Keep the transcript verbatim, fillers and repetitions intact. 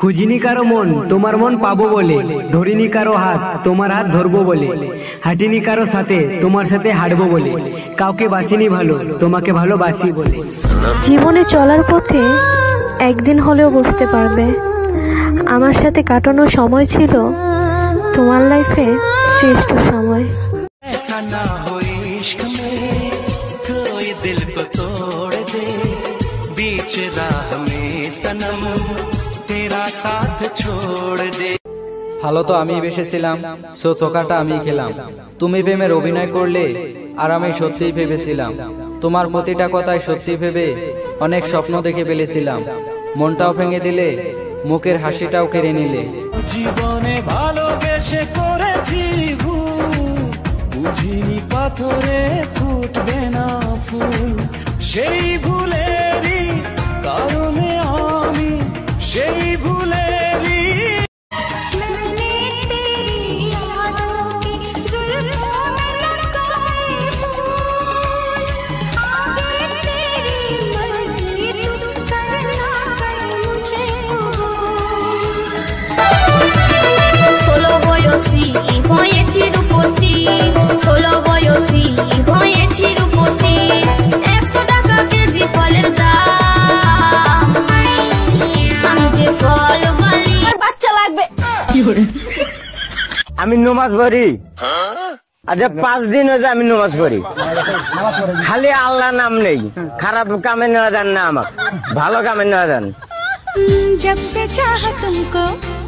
খুঁজিনি কারো মন তোমার মন পাবো বলে, ধরিনি কারো হাত তোমার হাত ধরবো বলে, হাঁটিনি কারো সাথে তোমার সাথে হাঁটবো বলে, কাউকে বাসিনি ভালো তোমাকে ভালোবাসি বলে। জীবনে চলার পথে একদিন হলেও বুঝতে পারবে আমার সাথে কাটানো সময় ছিল তোমার লাইফে শ্রেষ্ঠ সময়। ভালো তো আমি বেসেছিলাম, সো চোখাটা আমি খেলাম। তুমি প্রেমের অভিনয় করলে আর আমি সত্যিই ভেবেছিলাম, তোমার প্রতিটা কথাই সত্যি ভেবে অনেক স্বপ্ন দেখে ফেলেছিলাম। মনটাও ভেঙে দিলে, মুখের হাসিটাও কেড়ে নিলে। জীবনে ভালোবেসে করেছি ভুল, বুঝিনি পাথরে ফুটবে না ফুল। সেই ভুলেরই কারণে আমি, সেই ভুলেরই আমি নমাজ পড়ি, আচ্ছা পাঁচ দিন হয়েছে আমি নমাজ পড়ি, খালি আল্লাহ নাম নেই। খারাপ কামে নেওয়া যান না, আমার ভালো কামে নেওয়া যান। जब से चाहा तुमको